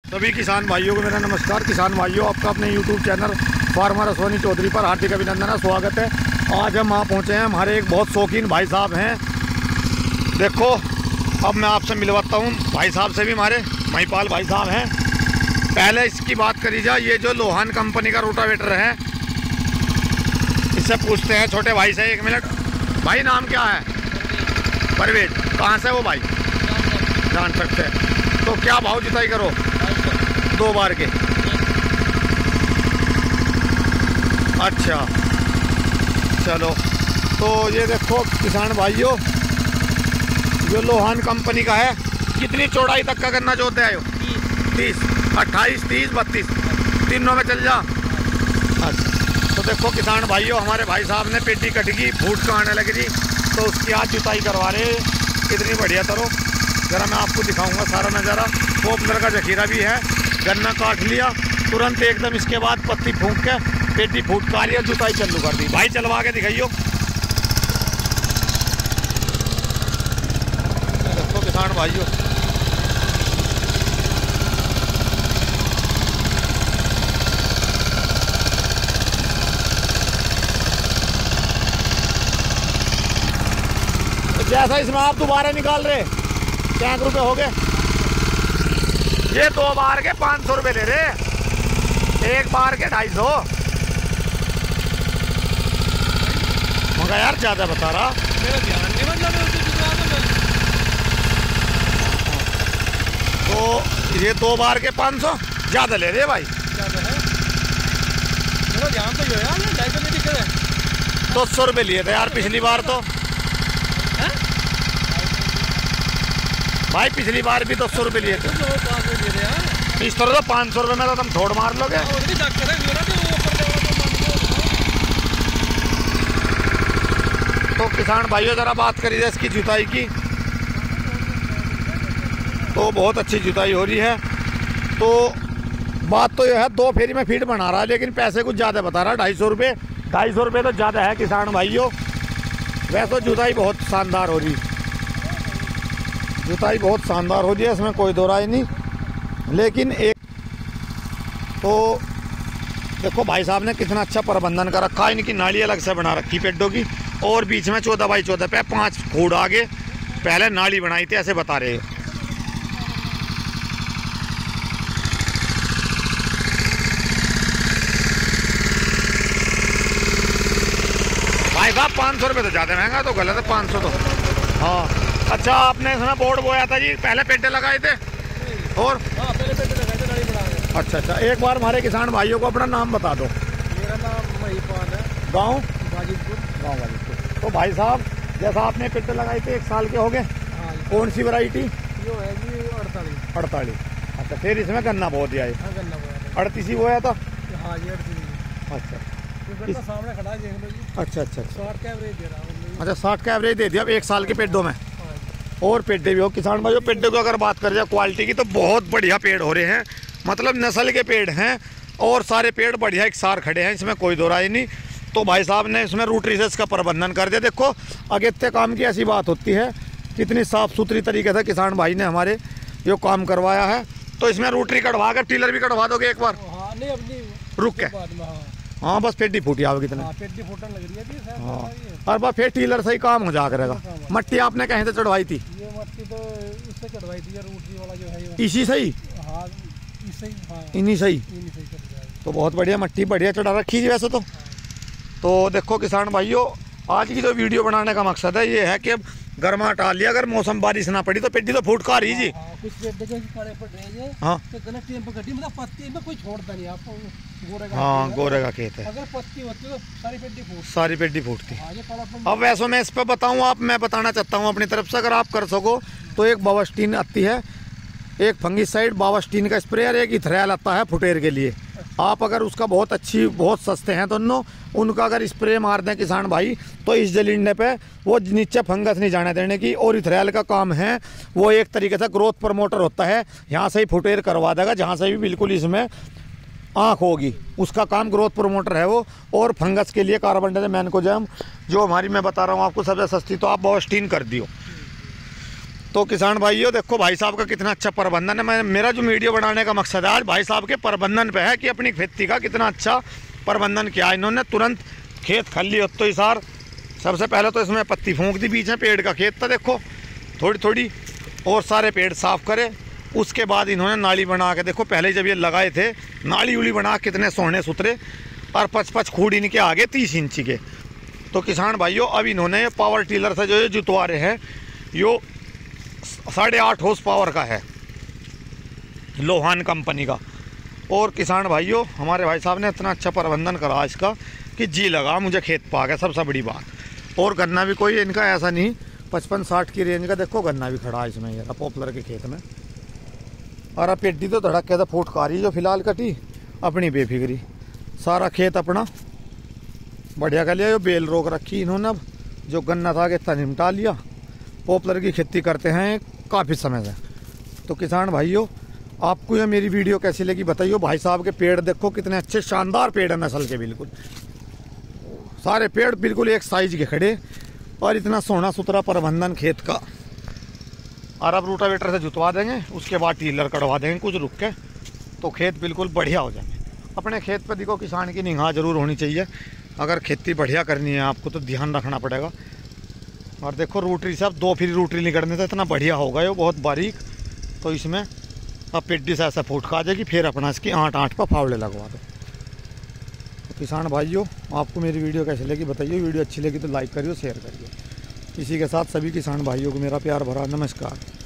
सभी किसान भाइयों को मेरा नमस्कार। किसान भाइयों, आपका अपने YouTube channel farmer Ashwani Chaudhary पर हार्दिक अभिनंदन, स्वागत है। आज हम वहाँ पहुँचे हैं, हमारे एक बहुत शौकीन भाई साहब हैं। देखो, अब मैं आपसे मिलवाता हूँ भाई साहब से भी। हमारे महिपाल भाई साहब हैं। पहले इसकी बात करी जाए, ये जो लोहान कंपनी का रोटावेटर है, इससे पूछते हैं छोटे भाई से। 1 मिनट भाई, नाम क्या है? परवेज। कहाँ से वो भाई जान सकते हैं? तो क्या भाव जुताई करो? 2 बार के। अच्छा, चलो। तो ये देखो किसान भाइयों, जो लोहान कंपनी का है, कितनी चौड़ाई तक का करना चाहते हैं? 30, 28, 30, 32 तीनों में चल जा। अच्छा, तो देखो किसान भाइयों, हमारे भाई साहब ने पेटी कटगी, फूट का आने लगी थी, तो उसकी आज जुताई करवा रहे। कितनी बढ़िया तरह जरा मैं आपको दिखाऊंगा सारा नज़ारा। पॉपुलर का जखीरा भी है। गन्ना काट लिया तुरंत एकदम, इसके बाद पत्ती फूंक के पेटी फूट का लिया, जुताई चालू कर दी। भाई चलवा के दिखाइयो। देखो किसान भाइयों, जैसा इसमें आप दोबारा निकाल रहे, 5 रुपये हो गए। ये 2 बार के 500 रुपये ले रहे, 1 बार के 250। मगर यार ज़्यादा बता रहा, मेरा ध्यान नहीं मतलब तो ये 2 बार के 500 ज़्यादा ले रहे भाई। ज़्यादा है, मेरा ध्यान तो ये यार 250 में दिक्कत है। 200 रुपये लिए थे यार पिछली बार तो भाई, पिछली बार भी 200 रुपये लिए थे। इस तरह तो 500 रुपये में तो तुम छोड़ मार लोगे। तो किसान भाइयों, ज़रा बात करिए इसकी जुताई की, तो बहुत अच्छी जुताई हो रही है। तो बात तो यह है, 2 फेरी में फीट बना रहा है, लेकिन पैसे कुछ ज़्यादा बता रहा है। 250 रुपये। 250 रुपये तो ज़्यादा है किसान भाइयों। वैसे जुताई बहुत शानदार हो रही, जुताई बहुत शानदार हो रही है, इसमें कोई दो राय नहीं। लेकिन एक तो देखो भाई साहब ने कितना अच्छा प्रबंधन कर रखा है। इनकी नाली अलग से बना रखी पेड्डों की, और बीच में 14 बाई 14 पे 5 खूड़ आगे पहले नाली बनाई थी, ऐसे बता रहे। भाई साहब 500 रुपये तो ज़्यादा महंगा, तो गलत है 500 तो। हाँ, अच्छा, आपने इसमें बोर्ड बोया था जी, पहले पेड्डे लगाए थे? और पहले पेड्डे लगाए थे, नाली बना के। अच्छा, एक बार हमारे किसान भाइयों को अपना नाम बता दो। मेरा नाम महिपाल है, गाँव गाजीपुर। तो भाई साहब, जैसा आपने पेड्डे लगाए थे 1 साल के हो गए, कौन सी वैरायटी? जो है जी 48। अच्छा, फिर इसमें गन्ना बो दिया है? हाँ, गन्ना बोया था। 38 ही बोया था? हाँ जी, 38। अच्छा, गन्ना सामने खड़ा है, देख लो जी। अच्छा, 60 का एवरेज दे रहा हूँ। अच्छा, 60 का एवरेज दे दिया अब 1 साल के पेड्डों में। और पेड्डे भी हो किसान भाई, पेड्डे को अगर बात कर जाए क्वालिटी की, तो बहुत बढ़िया पेड़ हो रहे हैं, मतलब नस्ल के पेड़ हैं, और सारे पेड़ बढ़िया एक सार खड़े हैं, इसमें कोई दो राय नहीं। तो भाई साहब ने इसमें रूट रिसर्च का प्रबंधन कर दिया। देखो, अगेत्य काम की ऐसी बात होती है, कितनी साफ़ सुथरी तरीके से किसान भाई ने हमारे जो काम करवाया है। तो इसमें रूटरी कटवा कर टीलर भी कटवा दोगे एक बार? हाँ, नहीं अपनी रुक के। हाँ, बस पेटी फूटी आओगे कितने? पेटी फूटने लग रही है। हाँ, और बस फिर टीलर से ही काम हो जा करेगा। मट्टी आपने कहीं से चढ़वाई थी? ये मट्टी तो इससे चढ़वाई थी, रूटरी वाला जो है इसी से ही? हाँ, इससे ही। हाँ, इन्हीं से ही। चढ़ जाएगा। तो बहुत बढ़िया, मट्टी बढ़िया चढ़ा रखी थी वैसे तो। तो देखो किसान भाइयों, आज की जो वीडियो बनाने का मकसद है ये है कि अब गर्मा हटा लिया, अगर मौसम बारिश ना पड़ी तो पेटी तो फूट का रही जी। कुछ पेड़ जो काले पड़ रहे हैं। हाँ, तो गलत टाइम पर कटी, मतलब पत्ती में कोई छोड़ता नहीं आपको। हाँ, गोरे का खेत है। अगर पत्ती होती तो सारी पेटी फूटती। अब वैसे मैं इस पर बताऊँ, मैं बताना चाहता हूँ अपनी तरफ से, अगर आप कर सको तो एक बावास्टीन आती है, एक फंगिसाइड बावास्टीन का स्प्रे, और एक इथराइल आता है फुटेर के लिए। आप अगर उसका बहुत सस्ते हैं दोनों, उनका अगर स्प्रे मार दें किसान भाई, तो इस जलींडे पे वो नीचे फंगस नहीं जाने देने की। और इथराइल का काम है, वो एक तरीके से ग्रोथ प्रमोटर होता है, यहाँ से ही फुटेर करवा देगा, जहाँ से भी बिल्कुल इसमें आँख होगी, उसका काम ग्रोथ प्रमोटर है वो। और फंगस के लिए कार्बन मैनकोजेब जो हमारी मैं बता रहा हूँ आपको सबसे सस्ती, तो आप बावास्टीन कर दियो। तो किसान भाइयों देखो भाई साहब का कितना अच्छा प्रबंधन है। मैं मेरा जो वीडियो बनाने का मकसद है आज भाई साहब के प्रबंधन पे है कि अपनी खेती का कितना अच्छा प्रबंधन किया इन्होंने। तुरंत खेत खाली हो तो इसार सबसे पहले तो इसमें पत्ती फूंक दी, बीच में पेड़ का खेत था देखो थोड़ी थोड़ी, और सारे पेड़ साफ करे। उसके बाद इन्होंने नाली बना के देखो, पहले जब ये लगाए थे नाली उली बना कितने सोने सुथरे, और 5-5 खूड़ इनके आगे 30 इंची के। तो किसान भाइयों अब इन्होंने पावर टिलर से जो ये जुतवा रहे हैं यो 8.5 हॉर्स पावर का है, लोहान कंपनी का। और किसान भाइयों हमारे भाई साहब ने इतना अच्छा प्रबंधन करा इसका कि जी लगा मुझे खेत पा गया, सबसे बड़ी बात। और गन्ना भी कोई इनका ऐसा नहीं 55-60 की रेंज का देखो गन्ना भी खड़ा है इसमें, ये पॉपुलर के खेत में। और अब पेड्डी तो धड़क के तो फुटकारी जो फिलहाल कटी अपनी बेफिक्री, सारा खेत अपना बढ़िया कर लिया। जो बेल रोक रखी इन्होंने, अब जो गन्ना था इतना निपटा लिया। पॉपुलर की खेती करते हैं काफ़ी समय से। तो किसान भाइयों आपको ये मेरी वीडियो कैसी लगी बताइए। भाई साहब के पेड़ देखो कितने अच्छे शानदार पेड़ है नस्ल के, बिल्कुल सारे पेड़ बिल्कुल एक साइज के खड़े, और इतना सोना सुथरा प्रबंधन खेत का। और अब रोटावेटर से जुतवा देंगे, उसके बाद टीलर कटवा देंगे कुछ रुक के, तो खेत बिल्कुल बढ़िया हो जाए। अपने खेत पर देखो किसान की निगाह जरूर होनी चाहिए। अगर खेती बढ़िया करनी है आपको तो ध्यान रखना पड़ेगा। और देखो रोटरी से अब 2 फिर रोटरी निकलने से इतना बढ़िया होगा ये, बहुत बारीक। तो इसमें अब पेड्डी से ऐसा फूट खा जाएगी, फिर अपना इसकी 8 पर फावड़े लगवा दो। तो किसान भाइयों आपको मेरी वीडियो कैसी लगी बताइए। वीडियो अच्छी लगी तो लाइक करिए, शेयर करिए। इसी के साथ सभी किसान भाइयों को मेरा प्यार भरा नमस्कार।